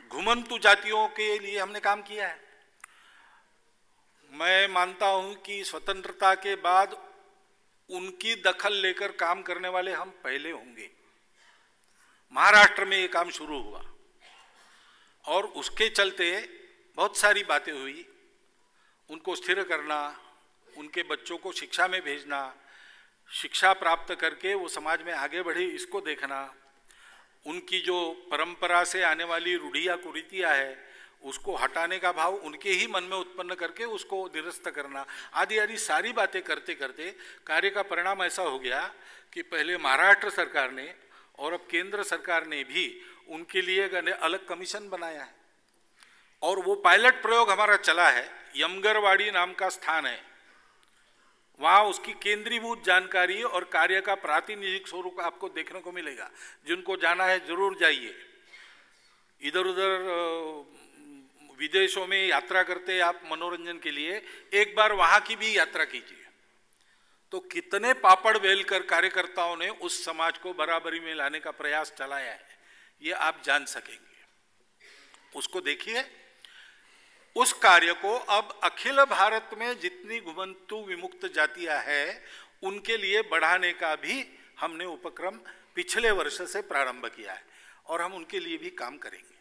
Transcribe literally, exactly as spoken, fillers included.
घुमंतु जातियों के लिए हमने काम किया है। मैं मानता हूं कि स्वतंत्रता के बाद उनकी दखल लेकर काम करने वाले हम पहले होंगे। महाराष्ट्र में ये काम शुरू हुआ और उसके चलते बहुत सारी बातें हुई। उनको स्थिर करना, उनके बच्चों को शिक्षा में भेजना, शिक्षा प्राप्त करके वो समाज में आगे बढ़े, इसको देखना, उनकी जो परंपरा से आने वाली रूढ़ियाँ कुरीतियाँ है उसको हटाने का भाव उनके ही मन में उत्पन्न करके उसको निरस्त करना, आदि आदि सारी बातें करते करते कार्य का परिणाम ऐसा हो गया कि पहले महाराष्ट्र सरकार ने और अब केंद्र सरकार ने भी उनके लिए एक अलग कमीशन बनाया है और वो पायलट प्रयोग हमारा चला है। यमगरवाड़ी नाम का स्थान है, वहाँ उसकी केंद्रीभूत जानकारी और कार्य का प्रातिनिधिक स्वरूप आपको देखने को मिलेगा। जिनको जाना है जरूर जाइए। इधर उधर विदेशों में यात्रा करते आप मनोरंजन के लिए, एक बार वहाँ की भी यात्रा कीजिए तो कितने पापड़ बेलकर कार्यकर्ताओं ने उस समाज को बराबरी में लाने का प्रयास चलाया है ये आप जान सकेंगे। उसको देखिए। उस कार्य को अब अखिल भारत में जितनी घुमंतु विमुक्त जातियां हैं उनके लिए बढ़ाने का भी हमने उपक्रम पिछले वर्ष से प्रारंभ किया है और हम उनके लिए भी काम करेंगे।